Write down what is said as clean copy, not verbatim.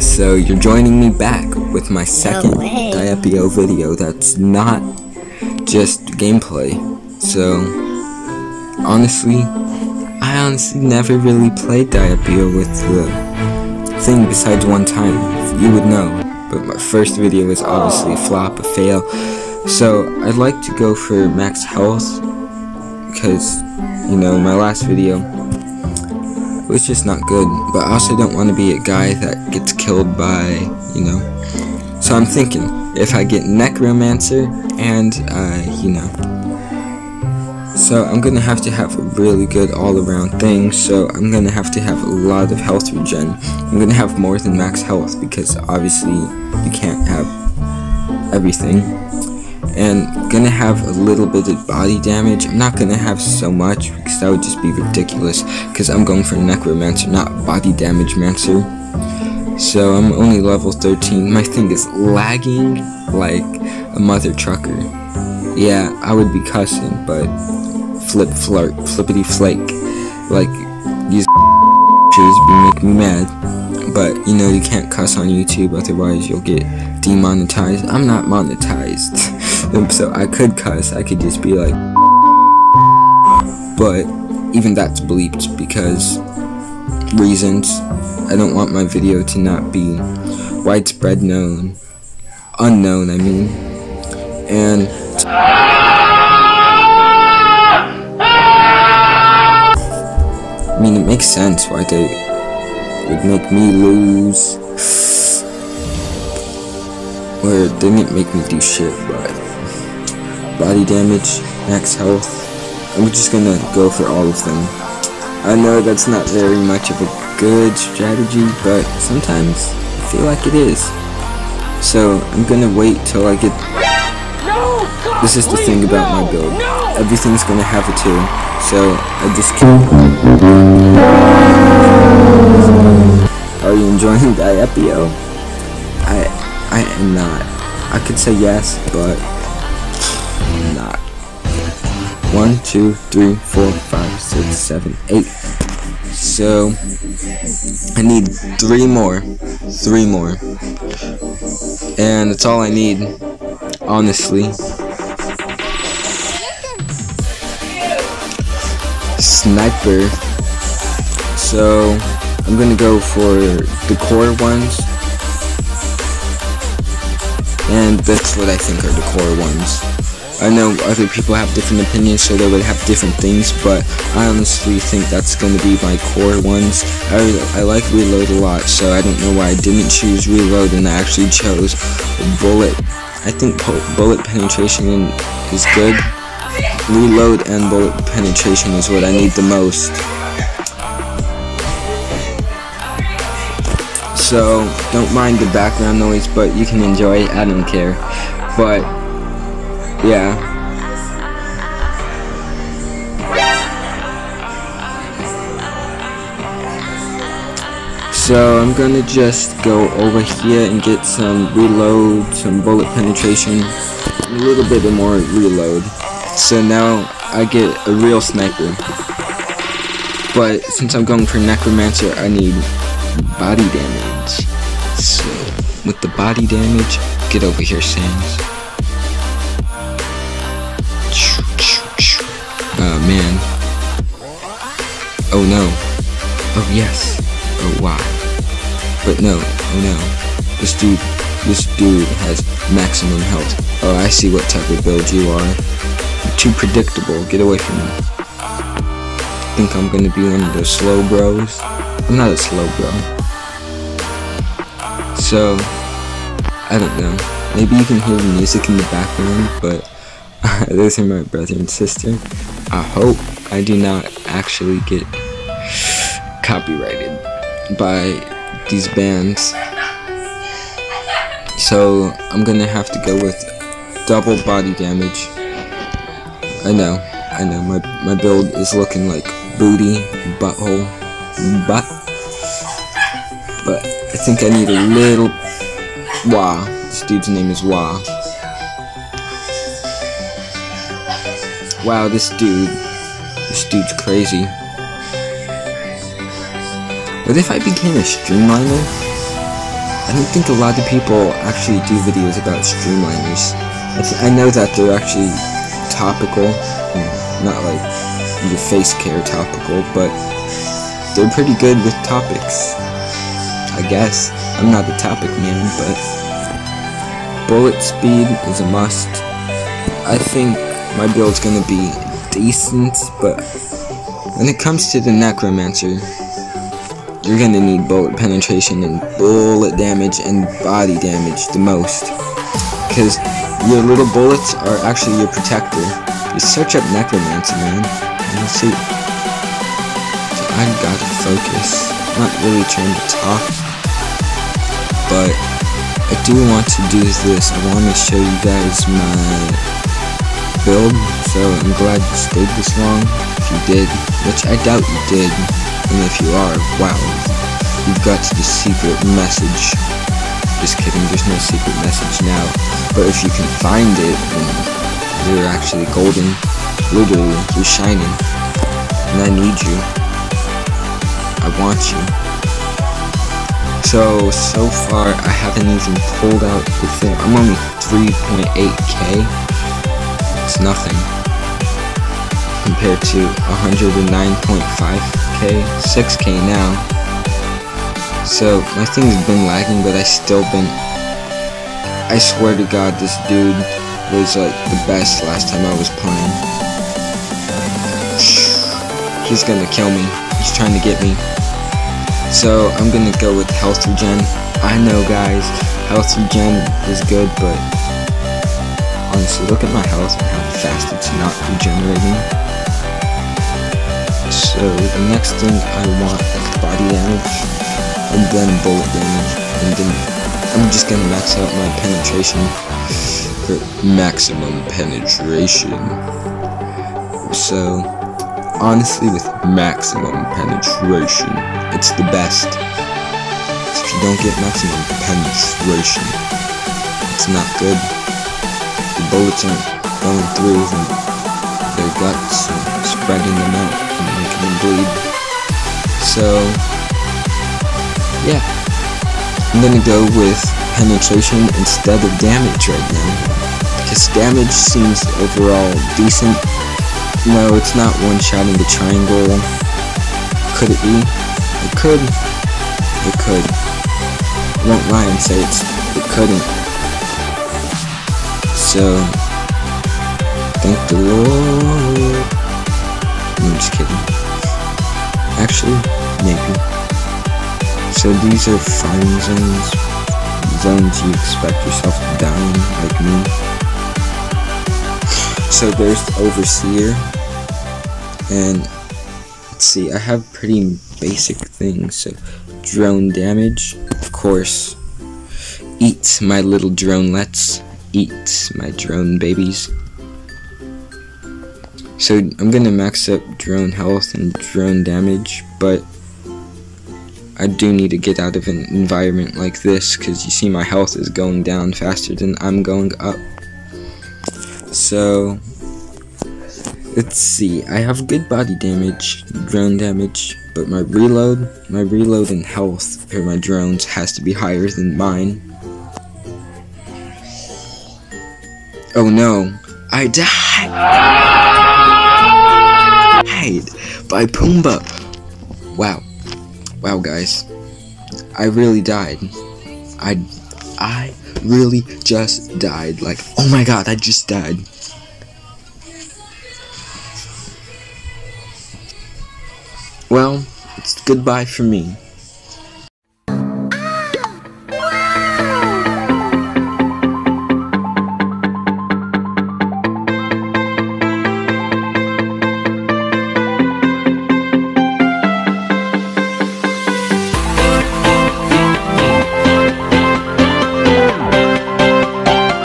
So you're joining me back with my second DIEP video that's not just gameplay. So honestly, I honestly never really played DIEP with the thing besides one time, you would know. But my first video was obviously a flop, a fail. So I'd like to go for max health because, you know, my last video was just not good, but I also don't want to be a guy that gets killed by, you know. So I'm thinking, if I get NECROMANCER and, you know. So I'm going to have a really good all-around thing, so I'm going to have a lot of health regen. I'm going to have more than max health, because obviously you can't have everything. And gonna have a little bit of body damage. I'm not gonna have so much because that would just be ridiculous, because I'm going for NECROMANCER, not body damage mancer. So I'm only level 13. My thing is lagging like a mother trucker. Yeah, I would be cussing, but flippity flake, like these make me mad. But you know, you can't cuss on YouTube, otherwise you'll get demonetized. I'm not monetized. So I could cuss, I could just be like, but even that's bleeped because reasons. I don't want my video to not be widespread unknown, I mean. And I mean, it makes sense why they would make me lose, or they didn't make me do shit, but body damage, max health, I'm just gonna go for all of them. I know that's not very much of a good strategy, but sometimes I feel like it is. So I'm gonna wait till I get... This is the thing about my build. Everything's gonna have a 2, so I just keep... Are you enjoying DIEP? I am not. I could say yes, but not. 1, 2, 3, 4, 5, 6, 7, 8. So I need 3 more. 3 more. And that's all I need, honestly. Sniper. So I'm gonna go for the core ones. And that's what I think are the core ones. I know other people have different opinions, so they would have different things, but I honestly think that's going to be my core ones. I like reload a lot, so I don't know why I didn't choose reload and I actually chose bullet. I think bullet penetration is good. Reload and bullet penetration is what I need the most. So don't mind the background noise, but you can enjoy it. I don't care. But yeah. So I'm gonna just go over here and get some reload, some bullet penetration, a little bit more reload. So now I get a real sniper. But since I'm going for NECROMANCER, I need body damage. So with the body damage, get over here, Sans. Oh man. Oh no. Oh yes. Oh wow. But no. Oh no. This dude has maximum health. Oh, I see what type of build you are. You're too predictable. Get away from me. I think I'm gonna be one of those slow bros. I'm not a slow bro. So I don't know. Maybe you can hear the music in the background, but those are my brother and sister. I hope I do not actually get copyrighted by these bands. So I'm gonna have to go with double body damage. I know, my build is looking like booty, butthole, butt. But I think I need a little... Wow, this dude's name is Wow. Wow, this dude's crazy. What if I became a streamliner? I don't think a lot of people actually do videos about streamliners. I know that they're actually topical, not like your face care topical, but they're pretty good with topics, I guess. I'm not a topic man, but bullet speed is a must. I think my build's gonna be decent, but when it comes to the Necromancer, you're gonna need bullet penetration and bullet damage and body damage the most, because your little bullets are actually your protector. Just search up Necromancer, man, and you'll see. So I gotta focus. I'm not really trying to talk, but I do want to do this. I want to show you guys my build, so I'm glad you stayed this long. If you did, which I doubt you did, and if you are, wow, you've got the secret message. Just kidding, there's no secret message now, but if you can find it, you're actually golden. Literally, you're shining, and I need you. I want you. So far, I haven't even pulled out the thing. I'm only 3.8k. It's nothing compared to 109.5k, 6k now. So my thing's been lagging, but I swear to God, this dude was like the best last time I was playing. He's gonna kill me. He's trying to get me. So I'm gonna go with health regen. I know, guys, health regen is good, but honestly, look at my health and how fast it's not regenerating. So the next thing I want is body damage, and then bullet damage, and then I'm just gonna max out my penetration for maximum penetration. So honestly, with maximum penetration, it's the best. If you don't get maximum penetration, it's not good. The bullets aren't going through their guts and spreading them out and making them bleed. So yeah, I'm gonna go with penetration instead of damage right now, because damage seems overall decent. No, it's not one-shotting the triangle. Could it be? It could. It could. I won't lie and say it couldn't. So, thank the Lord. No, I'm just kidding. Actually, maybe. So these are firing zones. Zones you expect yourself to die in, like me. So there's the Overseer, and let's see, I have pretty basic things. So drone damage, of course. Eat my little dronelets. Eat my drone babies. So I'm gonna max up drone health and drone damage, but I do need to get out of an environment like this, because you see my health is going down faster than I'm going up. So let's see, I have good body damage, drone damage, but my reload and health for my drones has to be higher than mine. Oh no, I died by Pumbaa. Wow guys, I really died. I really just died. Like, oh my god, I just died. Well, it's goodbye for me.